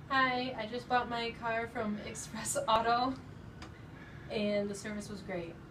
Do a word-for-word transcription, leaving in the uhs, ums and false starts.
Hi, I just bought my car from Express Auto and the service was great.